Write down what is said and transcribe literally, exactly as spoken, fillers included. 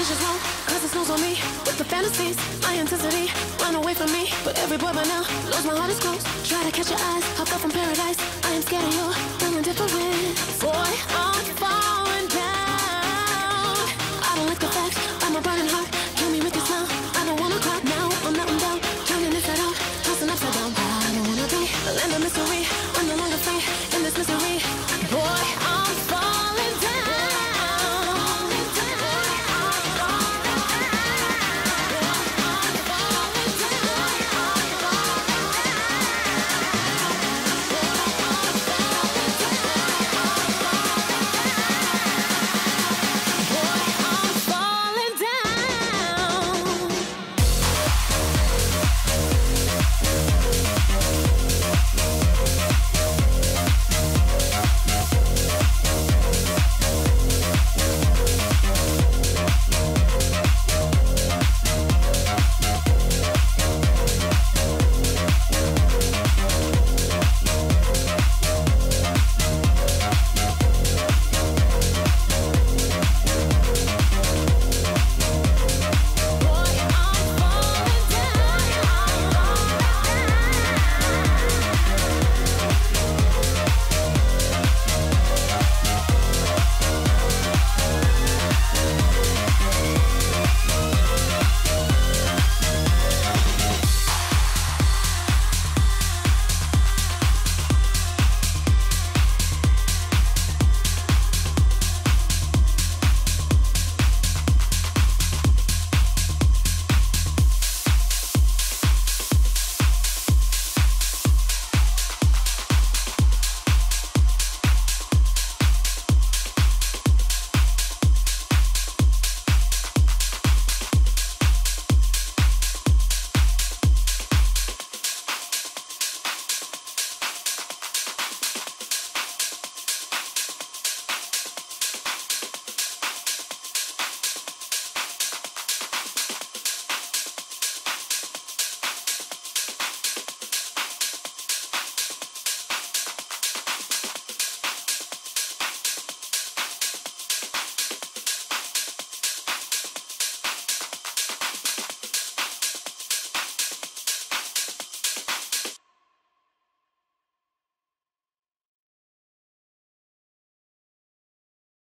dishes wrong, cause it snows on me. With the fantasies, my intensity, run away from me. But every boy by now knows my heart is closed. Try to catch your eyes, hop up from paradise. I am scared of you, feeling different. Boy, I'm falling down. I don't like the facts, I'm a burning heart. Kill me with your smile, I don't wanna cry now. I'm melting down, turning inside out, tossing upside down. I don't wanna be a land of mystery, when the